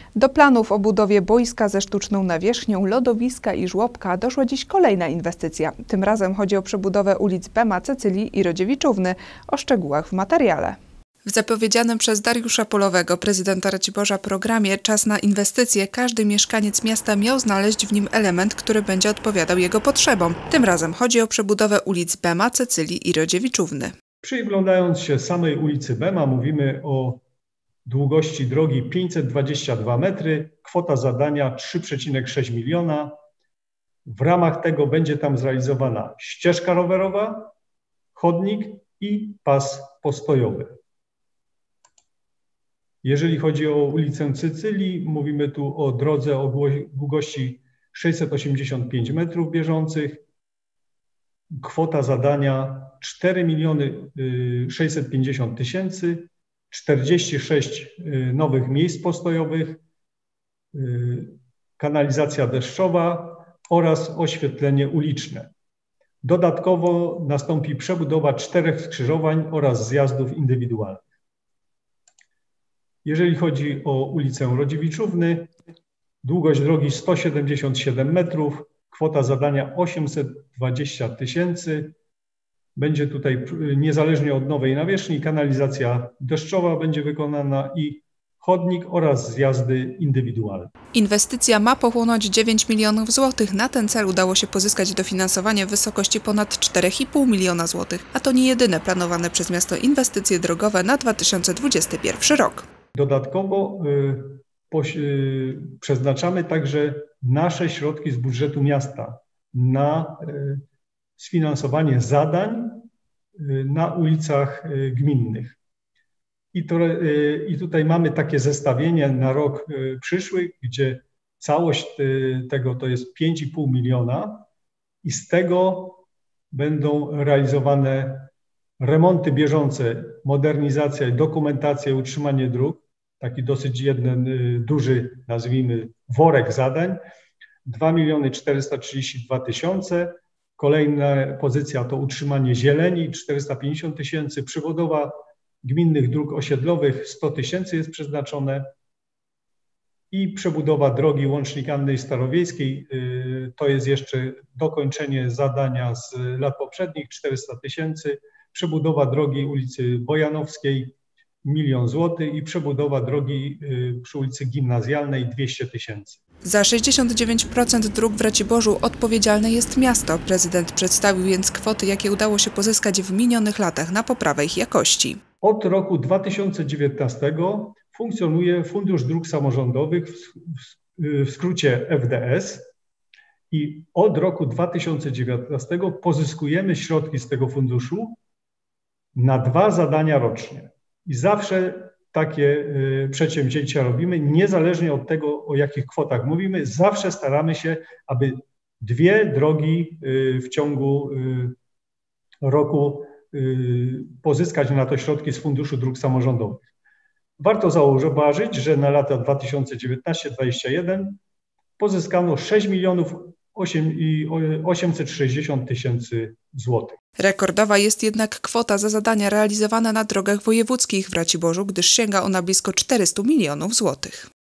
Do planów o budowie boiska ze sztuczną nawierzchnią, lodowiska i żłobka doszła dziś kolejna inwestycja. Tym razem chodzi o przebudowę ulic Bema, Cecylii i Rodziewiczówny. O szczegółach w materiale. W zapowiedzianym przez Dariusza Polowego, prezydenta Raciborza, programie Czas na inwestycje każdy mieszkaniec miasta miał znaleźć w nim element, który będzie odpowiadał jego potrzebom. Tym razem chodzi o przebudowę ulic Bema, Cecylii i Rodziewiczówny. Przyglądając się samej ulicy Bema, mówimy o długości drogi 522 metry, kwota zadania 3,6 miliona. W ramach tego będzie tam zrealizowana ścieżka rowerowa, chodnik i pas postojowy. Jeżeli chodzi o ulicę Cecylii, mówimy tu o drodze o długości 685 metrów bieżących. Kwota zadania 4 650 000, 46 nowych miejsc postojowych, kanalizacja deszczowa oraz oświetlenie uliczne. Dodatkowo nastąpi przebudowa 4 skrzyżowań oraz zjazdów indywidualnych. Jeżeli chodzi o ulicę Rodziewiczówny, długość drogi 177 metrów, kwota zadania 820 000. Będzie tutaj niezależnie od nowej nawierzchni kanalizacja deszczowa będzie wykonana i chodnik oraz zjazdy indywidualne. Inwestycja ma pochłonąć 9 milionów złotych. Na ten cel udało się pozyskać dofinansowanie w wysokości ponad 4,5 miliona złotych, a to nie jedyne planowane przez miasto inwestycje drogowe na 2021 rok. Dodatkowo przeznaczamy także nasze środki z budżetu miasta na sfinansowanie zadań na ulicach gminnych. I tutaj mamy takie zestawienie na rok przyszły, gdzie całość tego to jest 5,5 miliona i z tego będą realizowane remonty bieżące, modernizacja, dokumentacja i utrzymanie dróg. Taki dosyć jeden duży, nazwijmy, worek zadań. 2 432 000. Kolejna pozycja to utrzymanie zieleni, 450 000. Przebudowa gminnych dróg osiedlowych, 100 000 jest przeznaczone. I przebudowa drogi łącznik Anny Starowiejskiej, to jest jeszcze dokończenie zadania z lat poprzednich, 400 000. Przebudowa drogi ulicy Bojanowskiej, 1 000 000 złotych i przebudowa drogi przy ulicy Gimnazjalnej 200 000. Za 69% dróg w Raciborzu odpowiedzialne jest miasto. Prezydent przedstawił więc kwoty, jakie udało się pozyskać w minionych latach na poprawę ich jakości. Od roku 2019 funkcjonuje Fundusz Dróg Samorządowych, w skrócie FDS, i od roku 2019 pozyskujemy środki z tego funduszu na 2 zadania rocznie. I zawsze takie przedsięwzięcia robimy, niezależnie od tego, o jakich kwotach mówimy. Zawsze staramy się, aby 2 drogi w ciągu roku pozyskać na to środki z Funduszu Dróg Samorządowych. Warto zauważyć, że na lata 2019-2021 pozyskano 6 860 000 złotych. Rekordowa jest jednak kwota za zadania realizowane na drogach wojewódzkich w Raciborzu, gdyż sięga ona blisko 400 milionów złotych.